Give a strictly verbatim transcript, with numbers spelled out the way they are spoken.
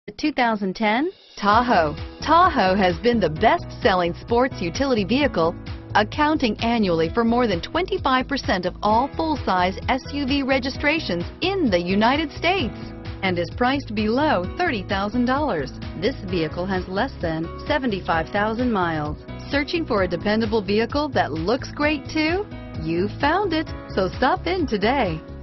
The two thousand ten Tahoe. Tahoe has been the best-selling sports utility vehicle, accounting annually for more than twenty-five percent of all full-size S U V registrations in the United States, and is priced below thirty thousand dollars. This vehicle has less than seventy-five thousand miles. Searching for a dependable vehicle that looks great too? You found it, so stop in today.